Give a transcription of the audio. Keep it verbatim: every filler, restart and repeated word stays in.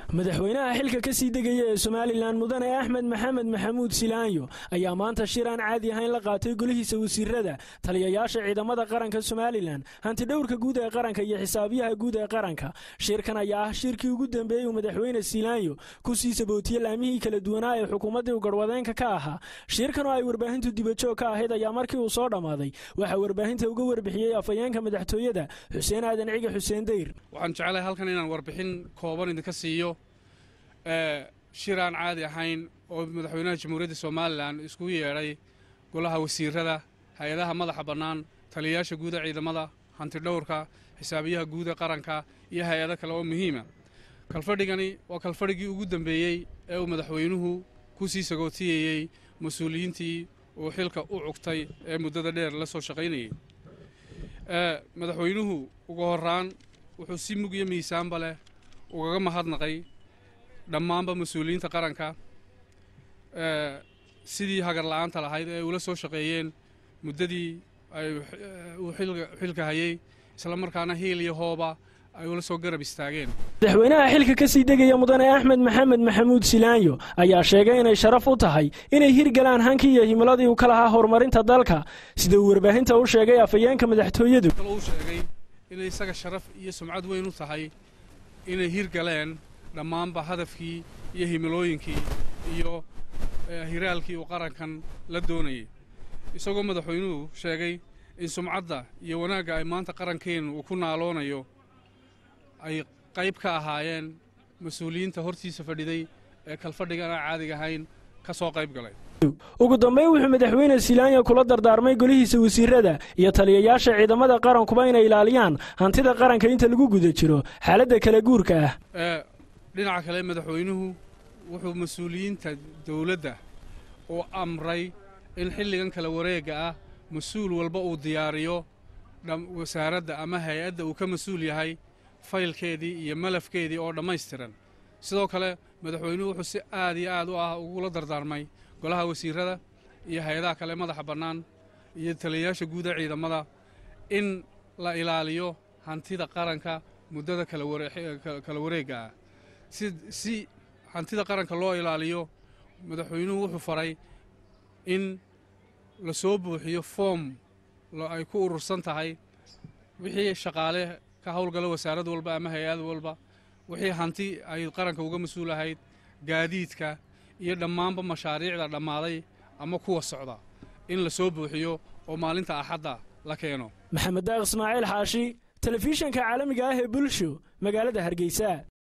madaxweynaha xilka ka sii degaya ee Soomaaliland mudane Axmed Maxamed Maxamuud Silaanyo ayaa maanta shir aan caadi ahayn la qaatay golihiisa wasiirada taliyayaasha ciidamada qaranka Soomaaliland hanti dhowrka guud ee qaranka iyo xisaabiyaha guud ee qaranka. Shirkan ayaa ah shirkii ugu dambeeyay uu madaxweyne Silaanyo ku sii sabootiyay laamihii kala duwanaa ee xukuumadda uu garwadeenka ka ahaa. Shirkan oo ay warbaahintu dibadjoog ka ahayd ayaa markii uu soo dhamaaday waxa warbaahinta uga warbixiyay afayeenka madaxtooyada Xuseen Aadan Ciga Xuseen Deyr. waxaan jecelahay halkan inaan warbixin kooban idinka siiyo shiraan caadi ahayn oo madaxweynaha jamhuuriyadda Soomaaliland isku yeeray golaha wasiirada hay'adaha madaxa bannaan taliyayaasha guud ee ciidamada hanti dhowrka xisaabiyaha guud ee qaranka iyo hay'ado kale oo muhiim ah. kalfadhigani waa kalfadhigii ugu dambeeyay ee uu madaxweynuhu ku sii sagootiyay mas'uuliyiintii uu xilka u cugtay ee muddada dheer la soo shaqaynayay. madaxweynuhu ugu horaan wuxuu si mug iyo miisaanba leh ugaga mahadnaqay dhammaanba mas'uuliyiinta qaranka sidii hagar la'aanta lahayd ee ula soo shaqeeyeen muddadii ay uu xilka hayay isla markaana heel iyo hooba ay ula soo garab istaageen. madaxweynaha xilka ka sii degaya mudane Axmed Maxamed Maxamuud Silaanyo ayaa sheegay inay sharaf u tahay inay hirgalaan hankii iyo himiladii uu ka lahaa horumarinta dalka sida uu warbaahinta u sheegay afayeenka madaxtooyadu. uu sheegay inay isaga sharaf iyo sumcad weyn u tahay inay hirgaleen dhammaanba hadafkii iyo himilooyinkii iyo hiraalkii uu qarankan la doonayay isagoo madaxweynuhu sheegay in sumcadda iyo wanaagga ay maanta qarankeenu uu ku naaloonayo ay qayb ka ahaayeen mas'uuliyiinta hortiisa fadhiday ee kalfadhigan aan caadiga ahayn ka soo qayb galay. ugu dambeyn wuxuu madaxweyne Silaanyo kula dardaarmay golihiisa wasiirada iyo taliyayaasha ciidamada qarankuba inay ilaaliyaan hantida qaranka inta lagu guda jiro xaaladda kala guurka ah. dhinaca kale madaxweynuhu wuxuu mas'uuliyiinta dawladda oo amray in xilligan kala wareega ah mas'uul walba uu diyaariyo wasaaradda ama hay'adda uu ka mas'uul yahay faylkeedii iyo malafkeedii oo dhammaystiran. sidoo kale madaxweynuhu wuxuu si aad iyo aad u ah ugula dardaarmay golaha wasiirada iyo hay'adaha kale madaxa bannaan iyo taliyayaasha guud ee ciidamada in la ilaaliyo hantida qaranka muddada kala wareega ah. si si hantida qaranka loo ilaaliyo madaxweynuhu wuxuu faray in la soo buuxiyo foom ay ku urursan tahay wixii shaqaale ka howlgala wasaarad walba ama hay'ad walba wixii hanti ay qaranka uga mas'uul ahayd gaadiidka iyo dhammaanba mashaariicda dhammaaday ama kuwa socda in la soo buuxiyo oo maalinta axadda la keeno. maxamed daaq ismaaciil xaashi telefishinka caalamiga ah ee bulsho magaalada Hargeysa.